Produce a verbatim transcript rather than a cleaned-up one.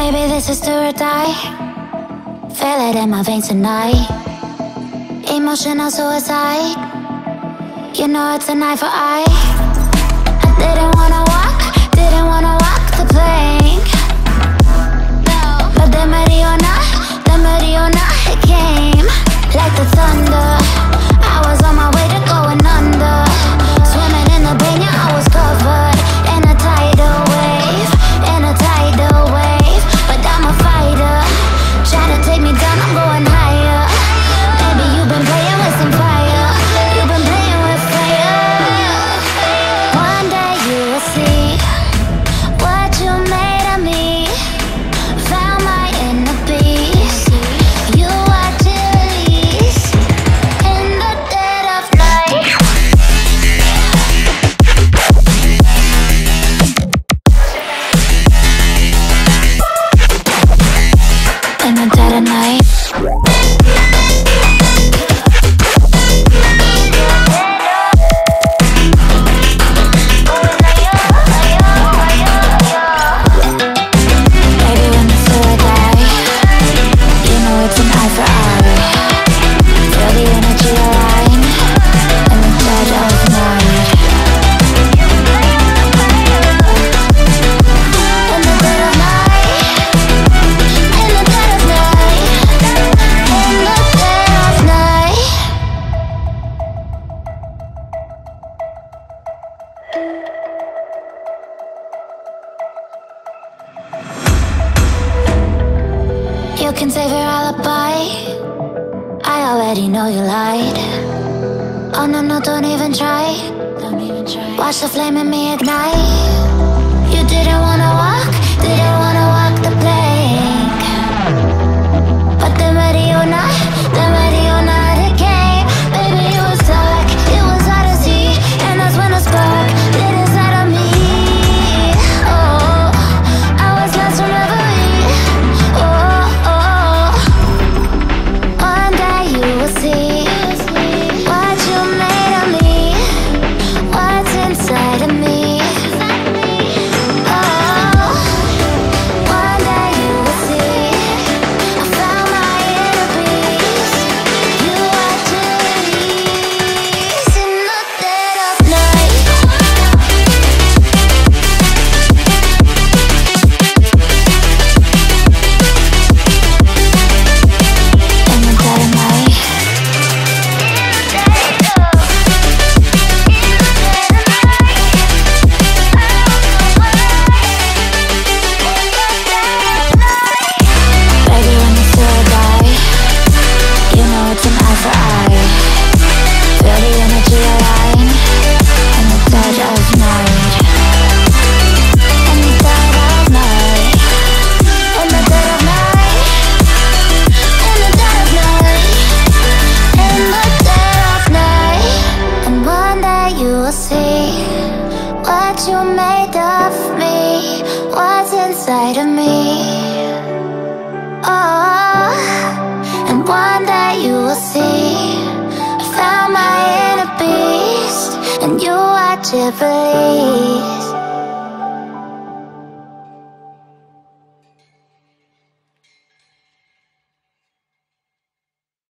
Baby, this is do or die. Feel it in my veins tonight. Emotional suicide. You know it's an eye for eye. I didn't wanna walk, didn't wanna walk the plank. But the Mariona, the Mariona, it came like the thunder. I was on my way to going under. Swimming in the pain, yeah, I was covered in a tidal wave, in a tidal wave. But I'm a fighter. Try to take me down, I'm going higher. Baby, you've been playing with some fire. You've been playing with fire. One day you will see what you made of me. Found my inner beast. You watch it release in the dead of night. In the dead of night. You can save your alibi. I already know you lied. Oh no, no, don't even try. Don't even try. Watch the flame in me ignite. You didn't wanna walk, didn't wanna walk the plank. But the Mariona, the Mariona, it came. Baby, it was dark, it was hard to see. And that's when the spark lit inside of me. Oh, I was lost from reverie. Oh, oh, one day you will see what you made of me, what's inside of me. Oh, one day you will see I found my inner beast. You watch it release in the dead of night. In the dead of night. Baby, when you say I die, you know it's an eye for eye. Feel the energy align in the dead of night. In the dead of night. In the dead of night. In the dead of night. In the dead of night. And one day you will see what you made of me, what's inside of me. Oh, and one day you will see I found my inner beast, and you watch it release.